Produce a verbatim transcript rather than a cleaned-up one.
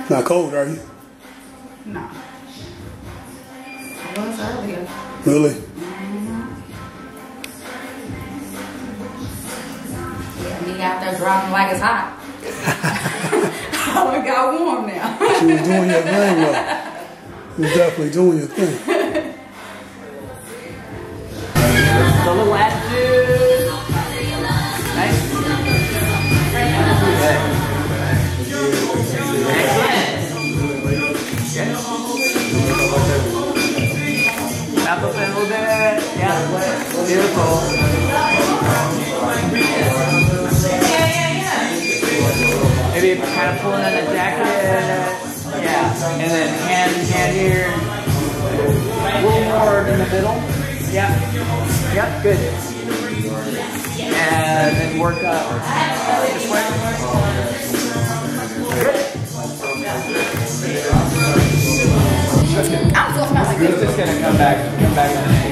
Not cold, are you? No. I was earlier. Really? Mm-hmm. Yeah, me out there driving like it's hot. I got warm now. She was doing your thing, though. She was definitely doing your thing. A little attitude. Nice. Wrap up in a little bit. Yeah. Beautiful. Yeah, yeah, yeah. Maybe kind of pulling in the jacket. Yeah. And then hand hand here. A little more in the middle. Yeah. Yep, good. And then work up this way. Good. That's good. I'm so smelling good. It's just gonna come back, come back.